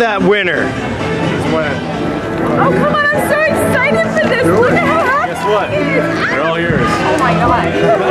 that winner. Oh, come on, I'm so excited for this. Look at how happy Guess what? he is. They're all yours. Oh my God.